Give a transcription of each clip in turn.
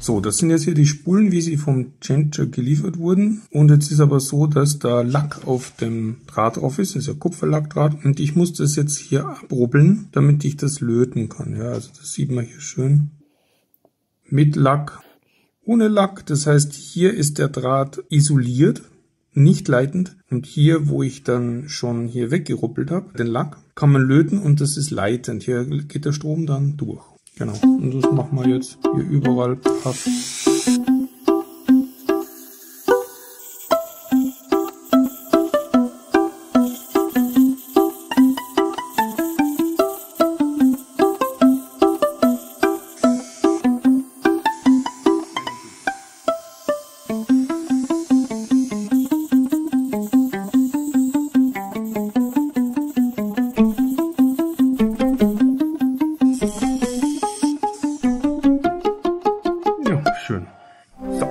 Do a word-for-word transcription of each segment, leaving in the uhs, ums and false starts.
So, das sind jetzt hier die Spulen, wie sie vom Changer geliefert wurden. Und jetzt ist aber so, dass da Lack auf dem Draht drauf ist. Das ist ja Kupferlackdraht. Und ich muss das jetzt hier abrubbeln, damit ich das löten kann. Ja, also das sieht man hier schön. Mit Lack, ohne Lack. Das heißt, hier ist der Draht isoliert, nicht leitend. Und hier, wo ich dann schon hier weggeruppelt habe, den Lack, kann man löten und das ist leitend. Hier geht der Strom dann durch. Genau, und das machen wir jetzt hier überall passt. Schön. So.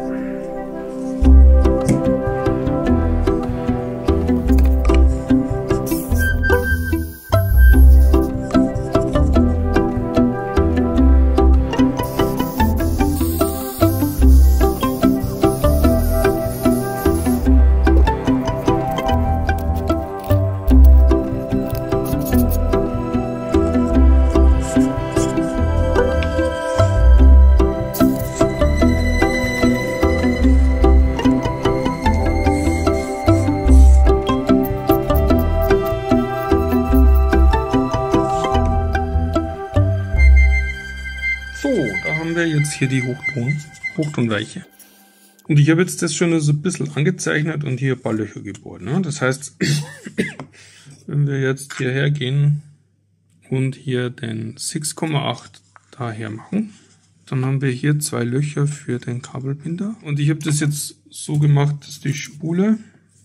Da haben wir jetzt hier die Hochton, Hochtonweiche. Und ich habe jetzt das schon so ein bisschen angezeichnet und hier ein paar Löcher gebohrt. Ne? Das heißt, wenn wir jetzt hierher gehen und hier den sechs Komma acht daher machen, dann haben wir hier zwei Löcher für den Kabelbinder. Und ich habe das jetzt so gemacht, dass die Spule,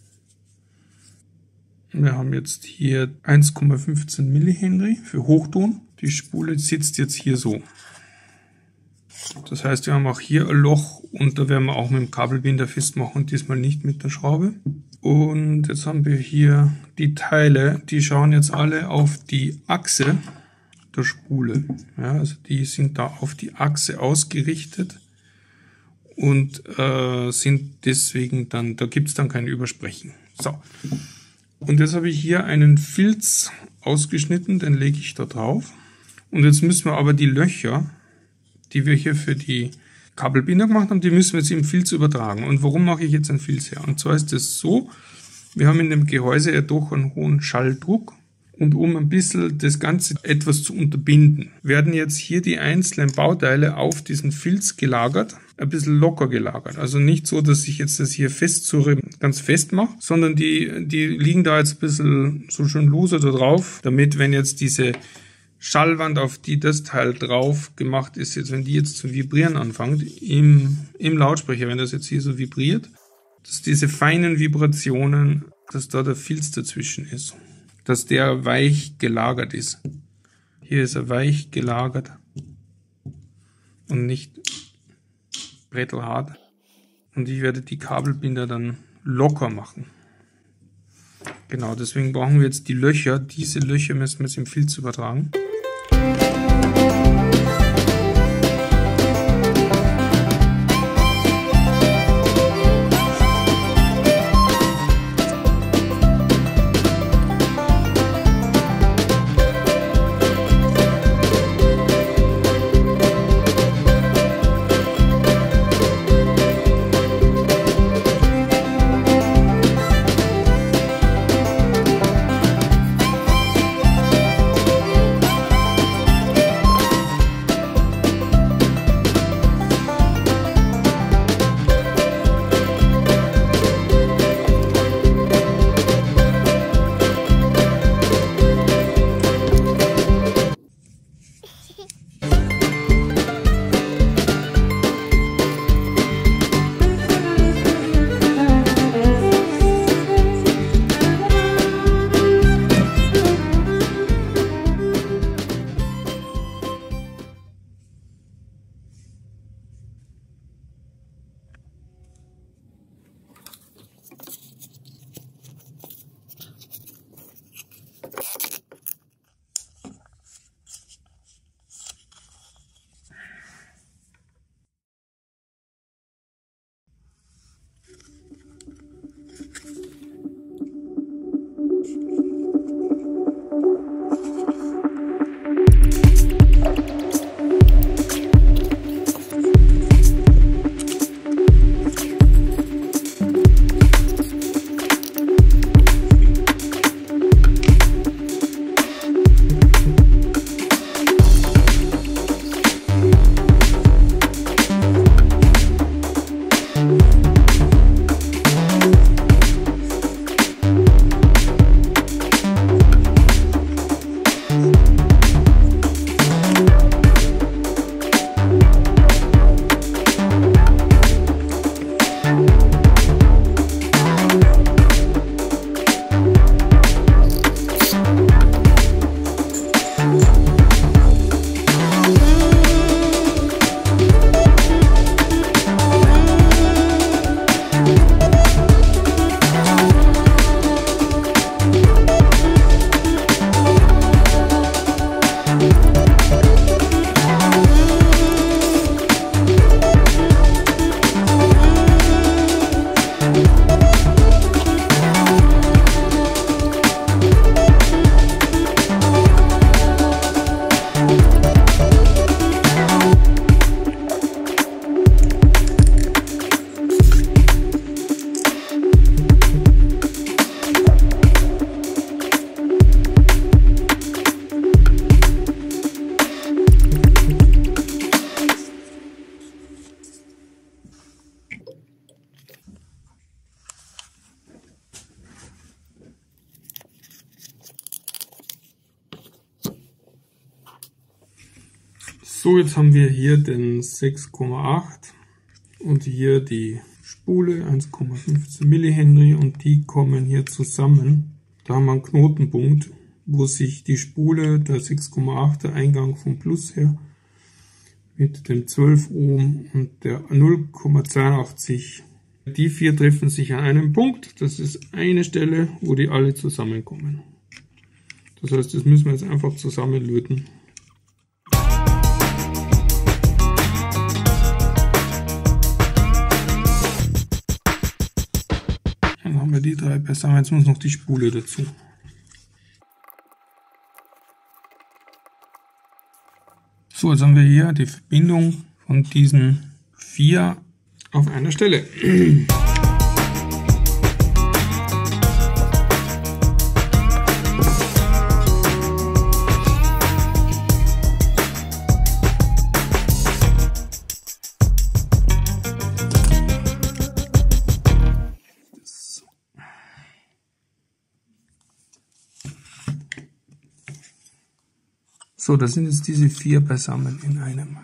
wir haben jetzt hier eins Komma fünfzehn Millihenry für Hochton. Die Spule sitzt jetzt hier so. Das heißt, wir haben auch hier ein Loch und da werden wir auch mit dem Kabelbinder festmachen, diesmal nicht mit der Schraube. Und jetzt haben wir hier die Teile, die schauen jetzt alle auf die Achse der Spule. Ja, also die sind da auf die Achse ausgerichtet und äh, sind deswegen dann, da gibt es dann kein Übersprechen. So. Und jetzt habe ich hier einen Filz ausgeschnitten, den lege ich da drauf. Und jetzt müssen wir aber die Löcher, die wir hier für die Kabelbinder gemacht haben, die müssen wir jetzt im Filz übertragen. Und warum mache ich jetzt einen Filz her? Und zwar ist es so, wir haben in dem Gehäuse ja doch einen hohen Schalldruck. Und um ein bisschen das Ganze etwas zu unterbinden, werden jetzt hier die einzelnen Bauteile auf diesen Filz gelagert, ein bisschen locker gelagert. Also nicht so, dass ich jetzt das hier festzurre, ganz fest mache, sondern die, die liegen da jetzt ein bisschen so schön lose da drauf, damit, wenn jetzt diese Schallwand, auf die das Teil drauf gemacht ist, jetzt wenn die jetzt zu vibrieren anfängt, im, im Lautsprecher, wenn das jetzt hier so vibriert, dass diese feinen Vibrationen, dass da der Filz dazwischen ist, dass der weich gelagert ist. Hier ist er weich gelagert und nicht brettelhart. Und ich werde die Kabelbinder dann locker machen. Genau, deswegen brauchen wir jetzt die Löcher. Diese Löcher müssen wir jetzt im Filz übertragen. So, jetzt haben wir hier den sechs Komma acht und hier die Spule eins Komma fünfzehn Millihenry und die kommen hier zusammen. Da haben wir einen Knotenpunkt, wo sich die Spule, der sechs Komma achter Eingang vom Plus her, mit dem zwölf Ohm und der null Komma zweiundachtzig, die vier treffen sich an einem Punkt. Das ist eine Stelle, wo die alle zusammenkommen. Das heißt, das müssen wir jetzt einfach zusammenlöten. Dann haben wir die drei beisammen. Jetzt muss noch die Spule dazu. So, jetzt haben wir hier die Verbindung von diesen vier auf einer Stelle. So, das sind jetzt diese vier beisammen in einem.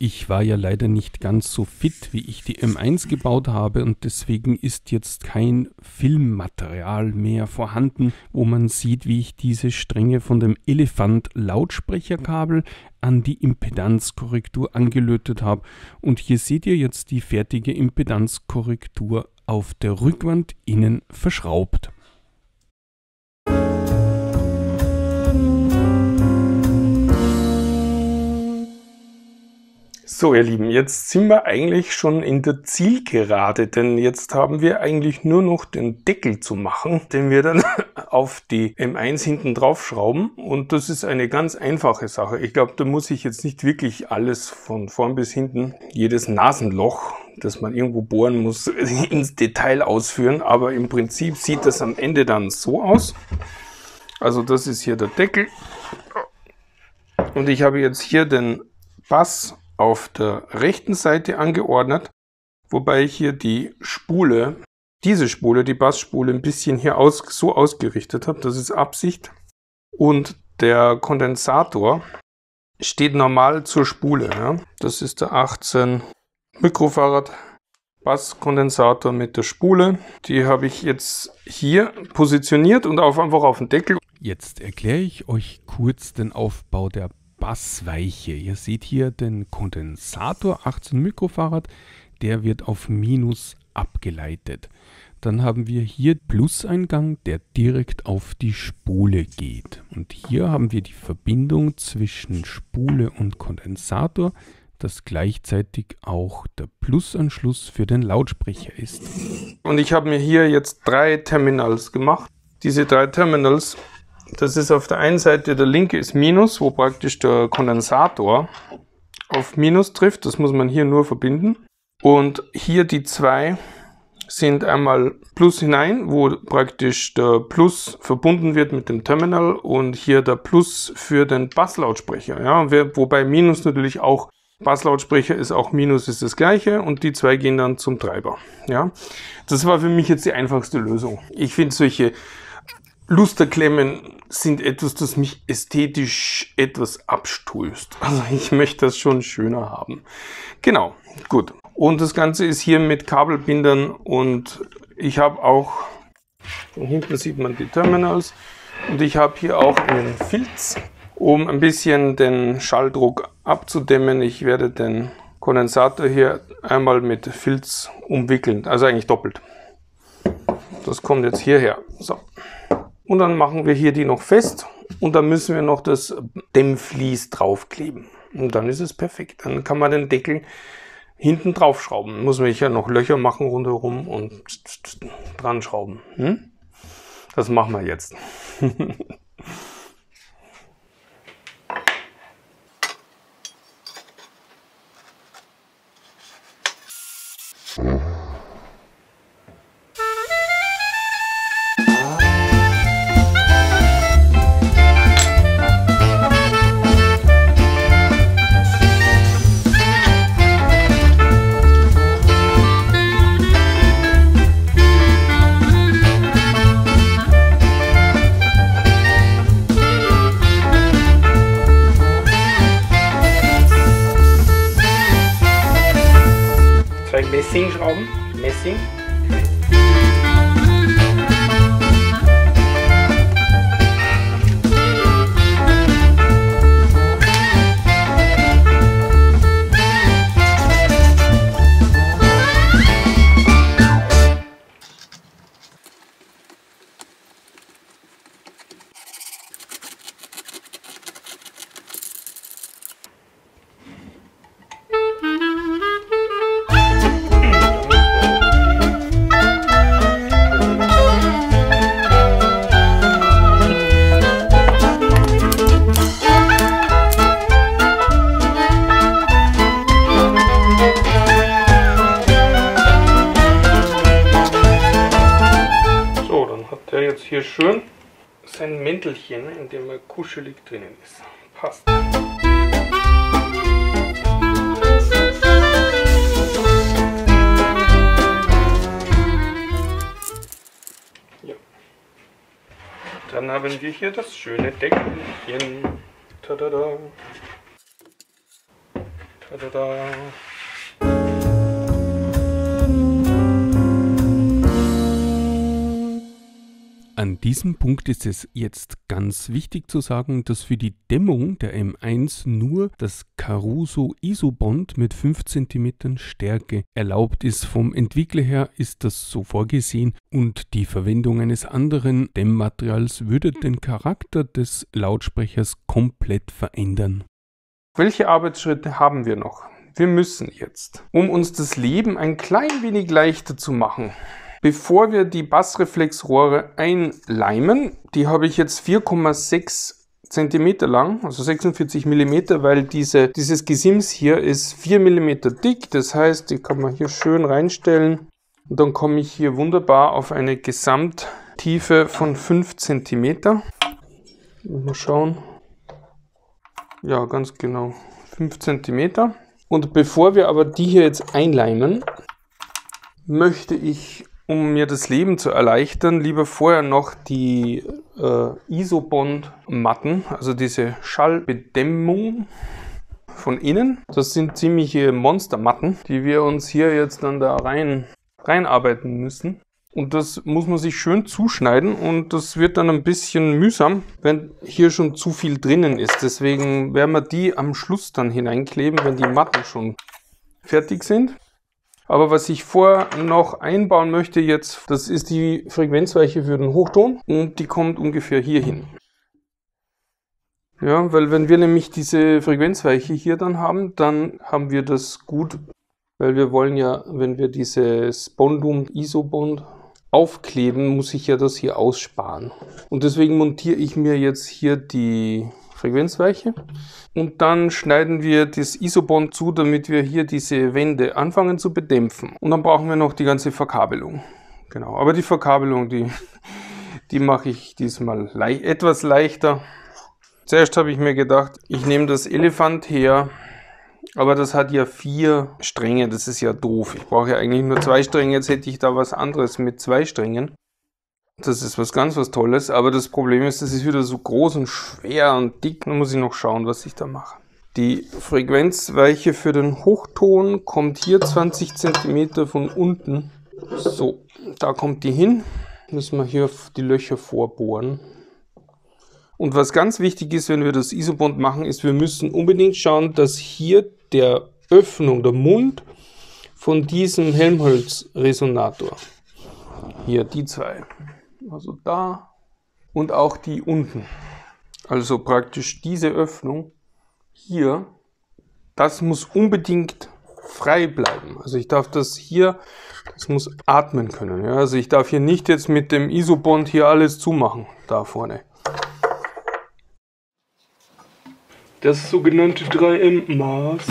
Ich war ja leider nicht ganz so fit, wie ich die M eins gebaut habe und deswegen ist jetzt kein Filmmaterial mehr vorhanden, wo man sieht, wie ich diese Stränge von dem Elefant Lautsprecherkabel an die Impedanzkorrektur angelötet habe. Und hier seht ihr jetzt die fertige Impedanzkorrektur auf der Rückwand innen verschraubt. So, ihr Lieben, jetzt sind wir eigentlich schon in der Zielgerade, denn jetzt haben wir eigentlich nur noch den Deckel zu machen, den wir dann auf die M eins hinten drauf schrauben. Und das ist eine ganz einfache Sache. Ich glaube, da muss ich jetzt nicht wirklich alles von vorn bis hinten, jedes Nasenloch, das man irgendwo bohren muss, ins Detail ausführen. Aber im Prinzip sieht das am Ende dann so aus. Also das ist hier der Deckel. Und ich habe jetzt hier den Bass auf der rechten Seite angeordnet, wobei ich hier die Spule, diese Spule, die Bassspule, ein bisschen hier aus, so ausgerichtet habe. Das ist Absicht. Und der Kondensator steht normal zur Spule. Ja. Das ist der achtzehn Mikrofarad Basskondensator mit der Spule. Die habe ich jetzt hier positioniert und auf, einfach auf den Deckel. Jetzt erkläre ich euch kurz den Aufbau der Bassweiche. Ihr seht hier den Kondensator achtzehn Mikrofarad, der wird auf Minus abgeleitet. Dann haben wir hier Pluseingang, der direkt auf die Spule geht. Und hier haben wir die Verbindung zwischen Spule und Kondensator, das gleichzeitig auch der Plusanschluss für den Lautsprecher ist. Und ich habe mir hier jetzt drei Terminals gemacht. Diese drei Terminals, das ist auf der einen Seite, der linke ist Minus, wo praktisch der Kondensator auf Minus trifft. Das muss man hier nur verbinden. Und hier die zwei sind einmal Plus hinein, wo praktisch der Plus verbunden wird mit dem Terminal und hier der Plus für den Basslautsprecher. Ja, wobei Minus natürlich auch Basslautsprecher ist, auch Minus ist das gleiche und die zwei gehen dann zum Treiber. Ja, das war für mich jetzt die einfachste Lösung. Ich finde solche Lusterklemmen sind etwas, das mich ästhetisch etwas abstößt. Also ich möchte das schon schöner haben. Genau, gut. Und das Ganze ist hier mit Kabelbindern und ich habe auch, von hinten sieht man die Terminals und ich habe hier auch einen Filz, um ein bisschen den Schalldruck abzudämmen. Ich werde den Kondensator hier einmal mit Filz umwickeln, also eigentlich doppelt. Das kommt jetzt hierher. So. Und dann machen wir hier die noch fest und dann müssen wir noch das Dämmvlies draufkleben. Und dann ist es perfekt. Dann kann man den Deckel hinten drauf schrauben. Muss man ja noch Löcher machen rundherum und dran schrauben. Hm? Das machen wir jetzt. Messingschrauben, Messing. Hier schön sein Mäntelchen, in dem er kuschelig drinnen ist. Passt. Ja. Dann haben wir hier das schöne Deckelchen. Tada. Tada. An diesem Punkt ist es jetzt ganz wichtig zu sagen, dass für die Dämmung der M eins nur das Caruso Isobond mit fünf Zentimeter Stärke erlaubt ist. Vom Entwickler her ist das so vorgesehen und die Verwendung eines anderen Dämmmaterials würde den Charakter des Lautsprechers komplett verändern. Welche Arbeitsschritte haben wir noch? Wir müssen jetzt, um uns das Leben ein klein wenig leichter zu machen, bevor wir die Bassreflexrohre einleimen, die habe ich jetzt vier Komma sechs Zentimeter lang, also sechsundvierzig Millimeter, weil diese, dieses Gesims hier ist vier Millimeter dick, das heißt, die kann man hier schön reinstellen und dann komme ich hier wunderbar auf eine Gesamttiefe von fünf Zentimeter. Mal schauen. Ja, ganz genau, fünf Zentimeter. Und bevor wir aber die hier jetzt einleimen, möchte ich, um mir das Leben zu erleichtern, lieber vorher noch die äh, Isobond-Matten, also diese Schallbedämmung von innen. Das sind ziemliche Monstermatten, die wir uns hier jetzt dann da rein reinarbeiten müssen. Und das muss man sich schön zuschneiden und das wird dann ein bisschen mühsam, wenn hier schon zu viel drinnen ist. Deswegen werden wir die am Schluss dann hineinkleben, wenn die Matten schon fertig sind. Aber was ich vorher noch einbauen möchte jetzt, das ist die Frequenzweiche für den Hochton und die kommt ungefähr hier hin. Ja, weil wenn wir nämlich diese Frequenzweiche hier dann haben, dann haben wir das gut, weil wir wollen ja, wenn wir dieses Bondum Isobond aufkleben, muss ich ja das hier aussparen. Und deswegen montiere ich mir jetzt hier die Frequenzweiche und dann schneiden wir das Isobond zu, damit wir hier diese Wände anfangen zu bedämpfen. Und dann brauchen wir noch die ganze Verkabelung. Genau, aber die Verkabelung, die, die mache ich diesmal le- etwas leichter. Zuerst habe ich mir gedacht, ich nehme das Elefant her, aber das hat ja vier Stränge, das ist ja doof. Ich brauche ja eigentlich nur zwei Stränge, jetzt hätte ich da was anderes mit zwei Strängen. Das ist was ganz was Tolles, aber das Problem ist, das ist wieder so groß und schwer und dick. Da muss ich noch schauen, was ich da mache. Die Frequenzweiche für den Hochton kommt hier zwanzig Zentimeter von unten. So, da kommt die hin. Müssen wir hier die Löcher vorbohren. Und was ganz wichtig ist, wenn wir das Isobond machen, ist, wir müssen unbedingt schauen, dass hier der Öffnung, der Mund von diesem Helmholtz-Resonator, hier die zwei, also da und auch die unten, also praktisch diese Öffnung hier, das muss unbedingt frei bleiben. Also ich darf das hier, das muss atmen können. Ja? Also ich darf hier nicht jetzt mit dem Isobond hier alles zumachen, da vorne. Das sogenannte drei M Maß.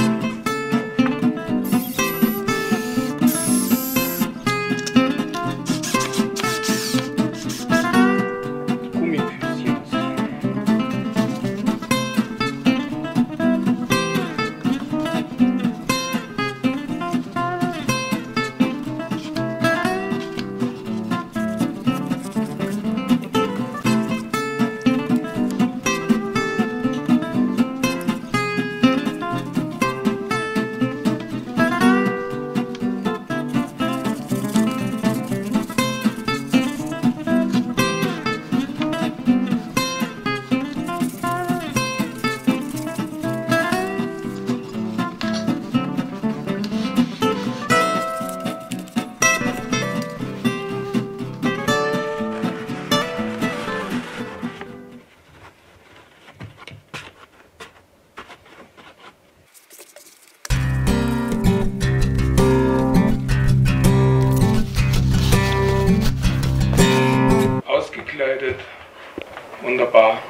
Gummifüßchen. Ausgekleidet. Wunderbar.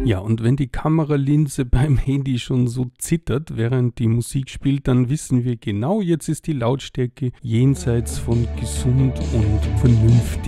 Ja, und wenn die Kameralinse beim Handy schon so zittert, während die Musik spielt, dann wissen wir genau, jetzt ist die Lautstärke jenseits von gesund und vernünftig.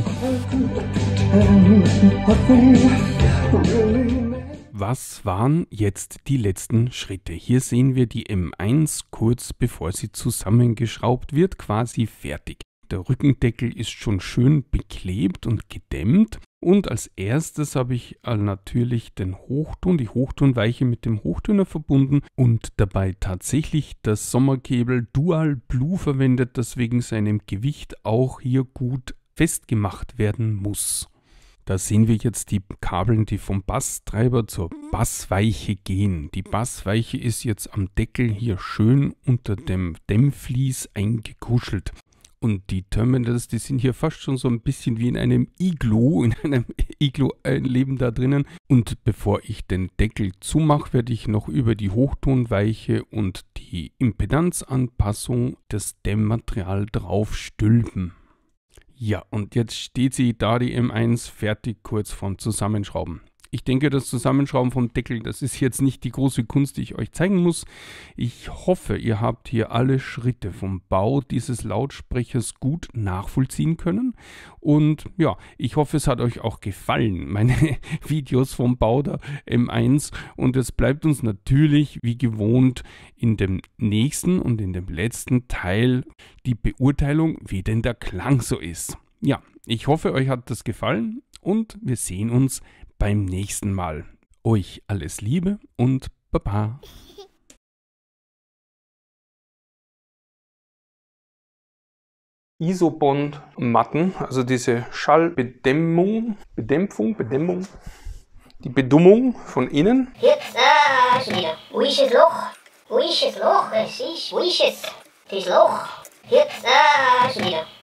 Was waren jetzt die letzten Schritte? Hier sehen wir die M eins kurz bevor sie zusammengeschraubt wird, quasi fertig. Der Rückendeckel ist schon schön beklebt und gedämmt. Und als erstes habe ich natürlich den Hochton, die Hochtonweiche mit dem Hochtöner verbunden und dabei tatsächlich das Sommercable Dual Blue verwendet, das wegen seinem Gewicht auch hier gut festgemacht werden muss. Da sehen wir jetzt die Kabeln, die vom Basstreiber zur Bassweiche gehen. Die Bassweiche ist jetzt am Deckel hier schön unter dem Dämmvlies eingekuschelt. Und die Terminals, die sind hier fast schon so ein bisschen wie in einem Iglu, in einem Iglu-Leben da drinnen. Und bevor ich den Deckel zumache, werde ich noch über die Hochtonweiche und die Impedanzanpassung das Dämmmaterial drauf stülpen. Ja, und jetzt steht sie da, die M eins, fertig kurz vorm Zusammenschrauben. Ich denke, das Zusammenschrauben vom Deckel, das ist jetzt nicht die große Kunst, die ich euch zeigen muss. Ich hoffe, ihr habt hier alle Schritte vom Bau dieses Lautsprechers gut nachvollziehen können. Und ja, ich hoffe, es hat euch auch gefallen, meine Videos vom Bau der M eins. Und es bleibt uns natürlich, wie gewohnt, in dem nächsten und in dem letzten Teil die Beurteilung, wie denn der Klang so ist. Ja, ich hoffe, euch hat das gefallen und wir sehen uns beim nächsten Mal. Euch alles Liebe und Baba. Isobond-Matten, also diese Schallbedämmung, Bedämpfung, Bedämmung, die Bedummung von innen. Jetzt, ah, schon wieder. Wo ist das Loch? Wo ist das Loch? Es ist, wo ist es? Das Loch. Jetzt, ah, schon wieder.